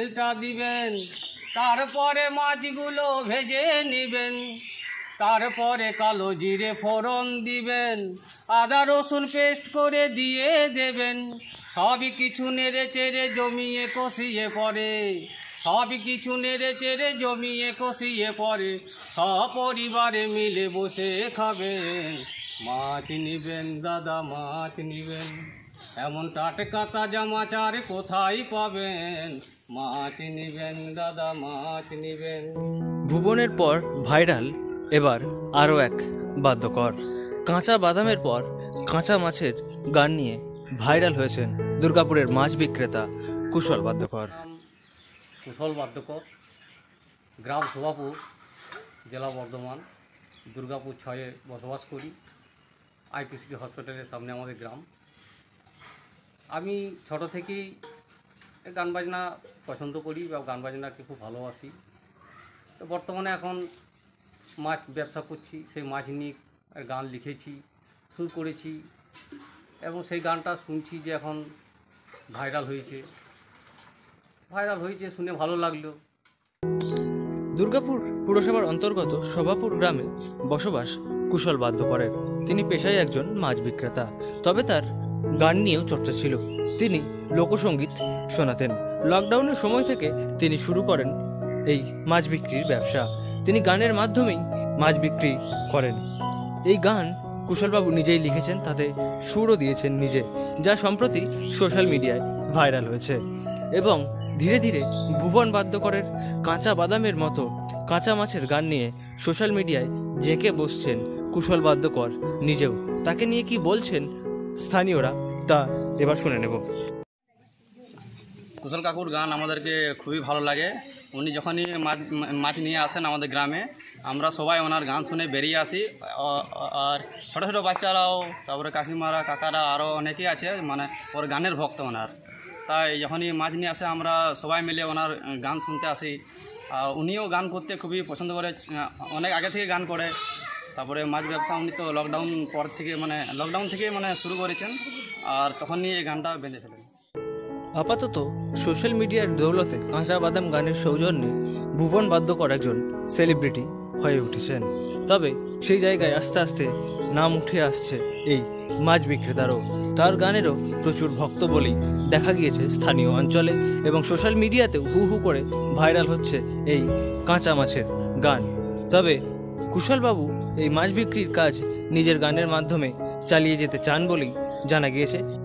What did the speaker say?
তেলটা দিবেন, তারপরে মাছগুলো ভেজে নেবেন, তারপরে কালো জিরে ফোড়ন দিবেন, আদা রসুন পেস্ট করে দিয়ে দেবেন। সবই কিছু নেড়ে চেড়ে জমিয়ে কষিয়ে পরে, সবই কিছু নেড়ে চেড়ে জমিয়ে কষিয়ে পরে সপরিবারে মিলে বসে খাবেন। মাছ নিবেন দাদা, মাছ নিবেন, এমন টাটকা তাজা মাছ আর কোথায় পাবেন? মাছ নিবেন দাদা, মাছ নিবেন। ভুবনের পর ভাইরাল এবার আরও এক বাদ্যকর। কাঁচা বাদামের পর কাঁচা মাছের গান নিয়ে ভাইরাল হয়েছেন দুর্গাপুরের মাছ বিক্রেতা কুশল বাদ্যকর। কুশল বাদ্যকর, গ্রাম শোভাপুর, জেলা বর্ধমান, দুর্গাপুর 6-এ বসবাস করি। আইপিসিটি হসপিটালের সামনে আমাদের গ্রাম। আমি ছোট থেকেই গান বাজনা পছন্দ করি বা গান বাজনাকে খুব ভালোবাসি। তো বর্তমানে এখন মাছ ব্যবসা করছি, সেই মাছ নিয়ে গান লিখেছি, সুর করেছি এবং সেই গানটা শুনছি যে এখন ভাইরাল হয়েছে, শুনে ভালো লাগলো। দুর্গাপুর পুরসভার অন্তর্গত শোভাপুর গ্রামে বসবাস কুশল বাদ্যকরের। তিনি পেশায় একজন মাছ বিক্রেতা, তবে তার গান নিয়েও চর্চা ছিল। তিনি লোকসঙ্গীত শোনাতেন। লকডাউনের সময় থেকে তিনি শুরু করেন এই মাছ বিক্রির ব্যবসা। তিনি গানের মাধ্যমেই মাছ বিক্রি করেন। এই গান কুশলবাবু নিজেই লিখেছেন, তাতে সুরও দিয়েছেন নিজে, যা সম্প্রতি সোশ্যাল মিডিয়ায় ভাইরাল হয়েছে। এবং ধীরে ধীরে ভুবন বাদ্যকরের কাঁচা বাদামের মতো কাঁচা মাছের গান নিয়ে সোশ্যাল মিডিয়ায় জেঁকে বসছেন কুশল বাদ্যকর নিজেও। তাকে নিয়ে কি বলছেন স্থানীয়রা তা এবার শুনে নেব। কুশল কাকুর গান আমাদেরকে খুবই ভালো লাগে। উনি যখনই মাছ নিয়ে আসেন আমাদের গ্রামে, আমরা সবাই ওনার গান শুনে বেরিয়ে আসি। আর ছোটো ছোটো বাচ্চারাও, তারপরে কাকিমারা, কাকারা, আরও অনেকেই আছে, মানে ওর গানের ভক্ত ওনার। তাই যখনই মাছ নিয়ে আসে আমরা সবাই মিলে ওনার গান শুনতে আসি। উনিও গান করতে খুবই পছন্দ করে, অনেক আগে থেকে গান করে। তারপরে মাছ ব্যবসা উনি তো লকডাউন থেকে শুরু করেছেন, আর তখনই এই গানটা বেঁধেছিলেন। আপাতত সোশ্যাল মিডিয়ার দৌলতে কাঁচা বাদাম গানের সৌজন্যে ভুবন বাদ্যকর একজন সেলিব্রিটি হয়ে উঠেছেন। তবে সেই জায়গায় আস্তে আস্তে নাম উঠে আসছে এই মাছ বিক্রেতারও। তার গানেরও প্রচুর ভক্ত বলেই দেখা গিয়েছে স্থানীয় অঞ্চলে, এবং সোশ্যাল মিডিয়াতেও হু হু করে ভাইরাল হচ্ছে এই কাঁচা মাছের গান। তবে কুশলবাবু এই মাছ বিক্রির কাজ নিজের গানের মাধ্যমে চালিয়ে যেতে চান বলেই জানা গিয়েছে।